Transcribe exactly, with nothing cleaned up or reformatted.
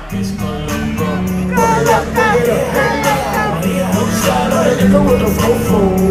It's Colombo. Put it up, put it up, put it up. Maria, I'm shot on the nigga with a fofo.